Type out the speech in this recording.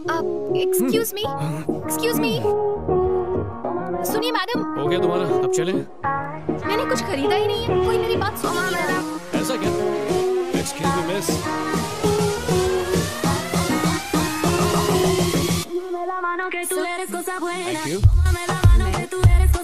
Excuse me, excuse me. सुनिए madam. हो गया तुम्हारा, अब चले। मैंने कुछ खरीदा ही नहीं है, कोई मेरी बात सुन नहीं रहा। ऐसा क्या? Excuse me miss. Tú eres cosa buena. Thank you. Tómame la mano que tú eres